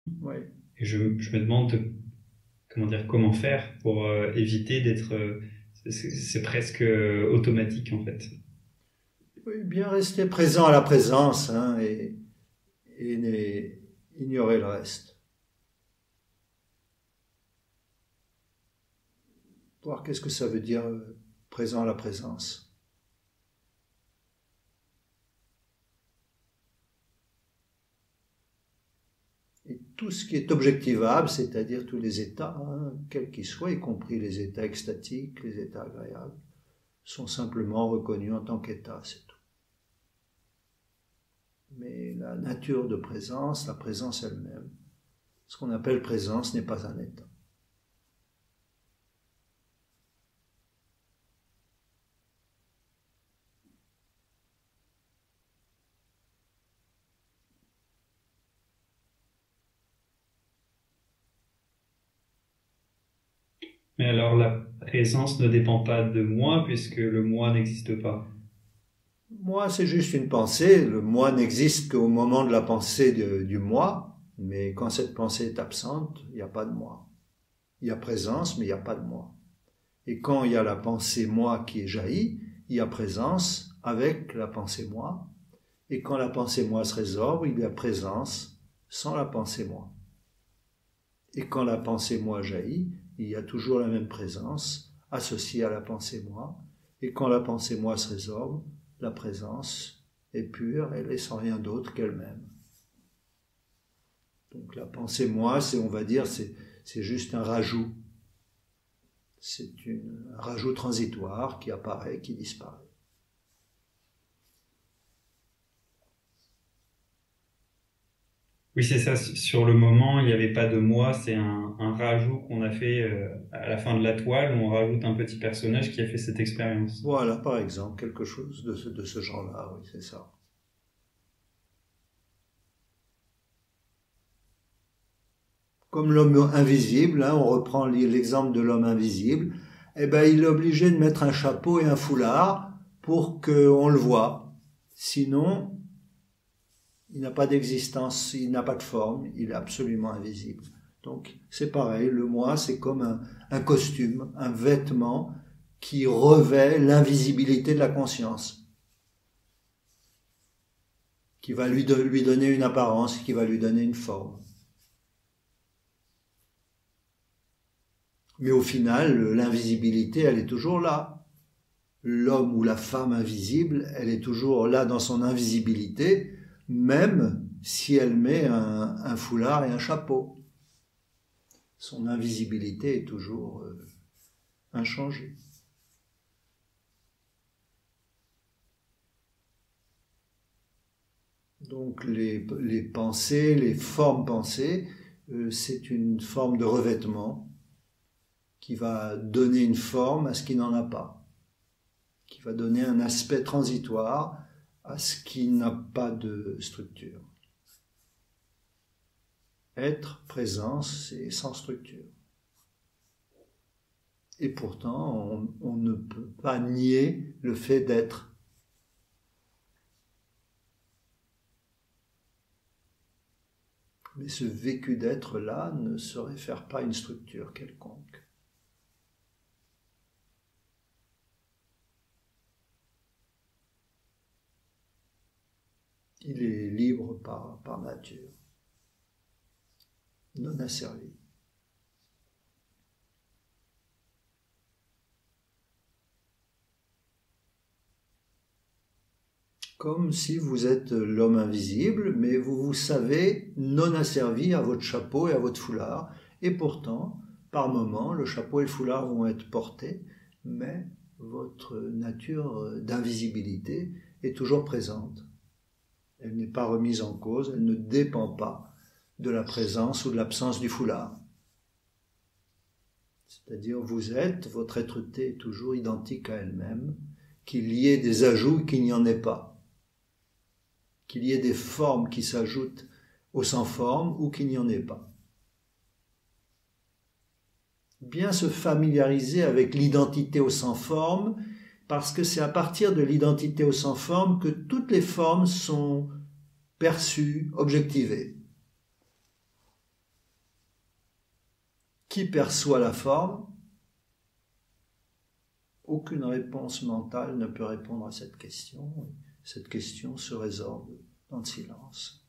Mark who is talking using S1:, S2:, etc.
S1: Oui.
S2: Et je me demande comment dire, comment faire pour éviter d'être... c'est presque automatique en fait.
S1: Oui, bien rester présent à la présence, hein, ignorer le reste. Voir qu'est-ce que ça veut dire présent à la présence. Et tout ce qui est objectivable, c'est-à-dire tous les états, hein, quels qu'ils soient, y compris les états extatiques, les états agréables, sont simplement reconnus en tant qu'état, c'est tout. Mais la nature de présence, la présence elle-même, ce qu'on appelle présence n'est pas un état.
S2: Mais alors la présence ne dépend pas de moi puisque le moi n'existe pas.
S1: Moi, c'est juste une pensée. Le moi n'existe qu'au moment de la pensée du moi, mais quand cette pensée est absente, il n'y a pas de moi. Il y a présence, mais il n'y a pas de moi. Et quand il y a la pensée moi qui est jaillie, il y a présence avec la pensée moi. Et quand la pensée moi se résorbe, il y a présence sans la pensée moi. Et quand la pensée moi jaillit, il y a toujours la même présence associée à la pensée moi. Et quand la pensée moi se résorbe, la présence est pure, elle est sans rien d'autre qu'elle-même. Donc la pensée moi, c'est, on va dire, c'est juste un rajout. C'est un rajout transitoire qui apparaît, qui disparaît.
S2: Oui, c'est ça. Sur le moment, il n'y avait pas de moi. C'est un rajout qu'on a fait à la fin de la toile où on rajoute un petit personnage qui a fait cette expérience.
S1: Voilà, par exemple, quelque chose de ce genre-là, oui, c'est ça. Comme l'homme invisible, hein, on reprend l'exemple de l'homme invisible, eh ben, il est obligé de mettre un chapeau et un foulard pour qu'on le voie. Sinon, il n'a pas d'existence, il n'a pas de forme, il est absolument invisible. Donc, c'est pareil, le moi, c'est comme un costume, un vêtement qui revêt l'invisibilité de la conscience, qui va lui donner une apparence, qui va lui donner une forme. Mais au final, l'invisibilité, elle est toujours là. L'homme ou la femme invisible, elle est toujours là dans son invisibilité, même si elle met un foulard et un chapeau. Son invisibilité est toujours inchangée. Donc les pensées, les formes pensées, c'est une forme de revêtement qui va donner une forme à ce qui n'en a pas, qui va donner un aspect transitoire à ce qui n'a pas de structure. Être, présence, c'est sans structure. Et pourtant, on ne peut pas nier le fait d'être. Mais ce vécu d'être-là ne se réfère pas à une structure quelconque. Il est libre par nature, non asservi. Comme si vous êtes l'homme invisible, mais vous vous savez non asservi à votre chapeau et à votre foulard, et pourtant, par moments, le chapeau et le foulard vont être portés, mais votre nature d'invisibilité est toujours présente. Elle n'est pas remise en cause, elle ne dépend pas de la présence ou de l'absence du foulard. C'est-à-dire, vous êtes, votre être-té est toujours identique à elle-même, qu'il y ait des ajouts, qu'il n'y en ait pas. Qu'il y ait des formes qui s'ajoutent au sans forme ou qu'il n'y en ait pas. Bien se familiariser avec l'identité au sans forme, parce que c'est à partir de l'identité au sans forme que toutes les formes sont perçues, objectivées. Qui perçoit la forme? Aucune réponse mentale ne peut répondre à cette question. Cette question se résorbe dans le silence.